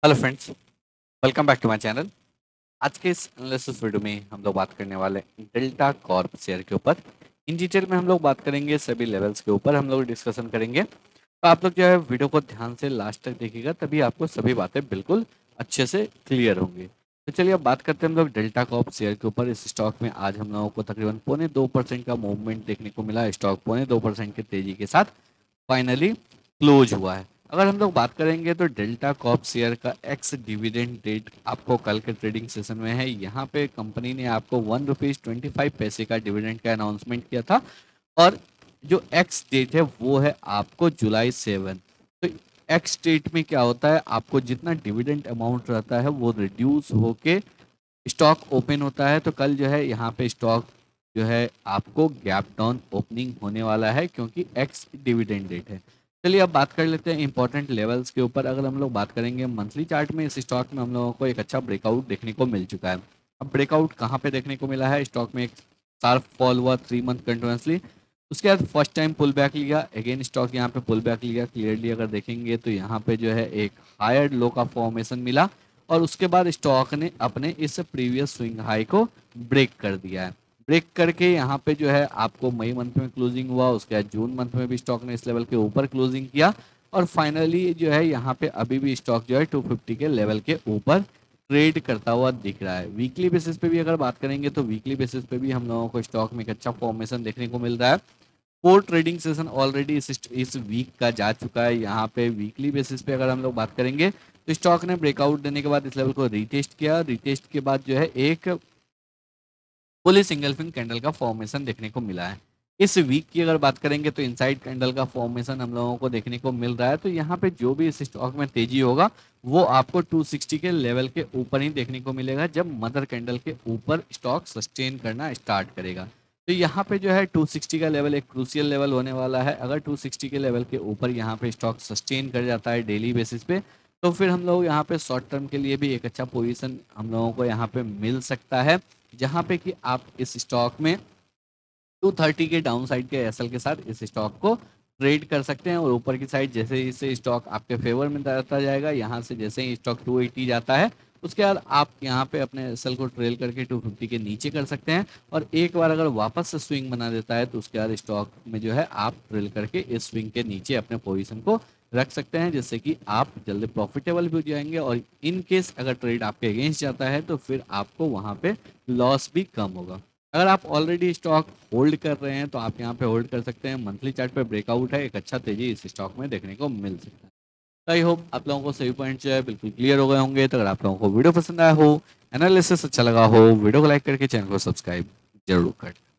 Hello friends, welcome back to my channel. आज के इस एनालिसिस वीडियो में हम लोग बात करने वाले हैं डेल्टा कॉर्प शेयर के ऊपर। इन डिटेल में हम लोग बात करेंगे, सभी लेवल्स के ऊपर हम लोग डिस्कशन करेंगे। तो आप लोग जो है वीडियो को ध्यान से लास्ट तक देखिएगा, तभी आपको सभी बातें बिल्कुल अच्छे से क्लियर होंगी। तो चलिए अब बात करते हैं हम लोग डेल्टा कॉर्प शेयर के ऊपर। इस स्टॉक में आज हम लोगों को तकरीबन 0.25% का मूवमेंट देखने को मिला। स्टॉक 0.2% की तेजी के साथ फाइनली क्लोज हुआ है। अगर हम लोग बात करेंगे तो डेल्टा कॉर्प शेयर का एक्स डिविडेंड डेट आपको कल के ट्रेडिंग सेशन में है। यहाँ पे कंपनी ने आपको ₹1.25 का डिविडेंड का अनाउंसमेंट किया था और जो एक्स डेट है वो है आपको जुलाई 7। तो एक्स डेट में क्या होता है, आपको जितना डिविडेंड अमाउंट रहता है वो रिड्यूस होके स्टॉक ओपन होता है। तो कल जो है यहाँ पे स्टॉक जो है आपको गैप डाउन ओपनिंग होने वाला है, क्योंकि एक्स डिविडेंड डेट है। चलिए अब बात कर लेते हैं इंपॉर्टेंट लेवल्स के ऊपर। अगर हम लोग बात करेंगे मंथली चार्ट में, इस स्टॉक में हम लोगों को एक अच्छा ब्रेकआउट देखने को मिल चुका है। अब ब्रेकआउट कहाँ पे देखने को मिला है, स्टॉक में एक शार्प फॉल हुआ 3 मंथ कंटिन्यूसली। उसके बाद फर्स्ट टाइम पुल बैक लिया, अगेन स्टॉक यहाँ पे पुल बैक लिया। क्लियरली अगर देखेंगे तो यहाँ पे जो है एक हायर लो का फॉर्मेशन मिला और उसके बाद स्टॉक ने अपने इस प्रीवियस स्विंग हाई को ब्रेक कर दिया है। ब्रेक करके यहाँ पे जो है आपको मई मंथ में क्लोजिंग हुआ, उसके बाद जून मंथ में भी स्टॉक ने इस लेवल के ऊपर क्लोजिंग किया और फाइनली जो है यहाँ पे अभी भी स्टॉक जो है 250 के लेवल के ऊपर ट्रेड करता हुआ दिख रहा है। वीकली बेसिस पे भी अगर बात करेंगे तो वीकली बेसिस पे भी हम लोगों को स्टॉक में एक अच्छा फॉर्मेशन देखने को मिल रहा है। 4 ट्रेडिंग सेशन ऑलरेडी इस वीक का जा चुका है। यहाँ पे वीकली बेसिस पे अगर हम लोग बात करेंगे तो स्टॉक ने ब्रेकआउट देने के बाद इस लेवल को रीटेस्ट किया। रीटेस्ट के बाद जो है एक फुली सिंगल फिंग कैंडल का फॉर्मेशन देखने को मिला है। इस वीक की अगर बात करेंगे तो इनसाइड कैंडल का फॉर्मेशन हम लोगों को देखने को मिल रहा है। तो यहाँ पे जो भी इस स्टॉक में तेजी होगा वो आपको 260 के लेवल के ऊपर ही देखने को मिलेगा, जब मदर कैंडल के ऊपर स्टॉक सस्टेन करना स्टार्ट करेगा। तो यहाँ पे जो है 260 का लेवल एक क्रूशियल लेवल होने वाला है। अगर 260 के लेवल के ऊपर यहाँ पे स्टॉक सस्टेन कर जाता है डेली बेसिस पे, तो फिर हम लोग यहाँ पे शॉर्ट टर्म के लिए भी एक अच्छा पोजीशन हम लोगों को यहाँ पे मिल सकता है, जहाँ पे कि आप इस स्टॉक में 230 के डाउन साइड के एसएल के साथ इस स्टॉक को ट्रेड कर सकते हैं। और ऊपर की साइड जैसे ही इसे स्टॉक आपके फेवर में जाता जाएगा, यहाँ से जैसे ही स्टॉक 280 जाता है उसके बाद आप यहाँ पे अपने एसएल को ट्रेल करके 250 के नीचे कर सकते हैं। और एक बार अगर वापस से स्विंग बना देता है तो उसके बाद स्टॉक में जो है आप ट्रेल करके इस स्विंग के नीचे अपने पोजीशन को रख सकते हैं, जिससे कि आप जल्दी प्रॉफिटेबल भी हो जाएंगे। और इन केस अगर ट्रेड आपके अगेंस्ट जाता है तो फिर आपको वहाँ पे लॉस भी कम होगा। अगर आप ऑलरेडी स्टॉक होल्ड कर रहे हैं तो आप यहाँ पे होल्ड कर सकते हैं। मंथली चार्ट पे ब्रेकआउट है, एक अच्छा तेजी इस स्टॉक में देखने को मिल सकता है। तो आई होप आप लोगों को सभी पॉइंट जो है बिल्कुल क्लियर हो गए होंगे। तो अगर आप लोगों को वीडियो पसंद आया हो, एनालिसिस अच्छा लगा हो, वीडियो को लाइक करके चैनल को सब्सक्राइब जरूर करें।